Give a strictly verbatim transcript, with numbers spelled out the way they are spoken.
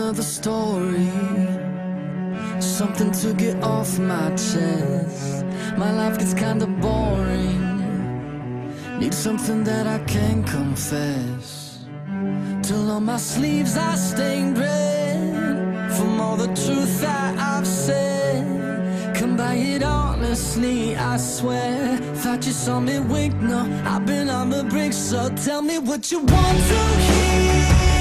another story, something to get off my chest. My life gets kinda boring, need something that I can confess. Till on my sleeves I stained red from all the truth that I've said. Come by it honestly, I swear. Thought you saw me wink, no, I've been on the brink. So tell me what you want to hear.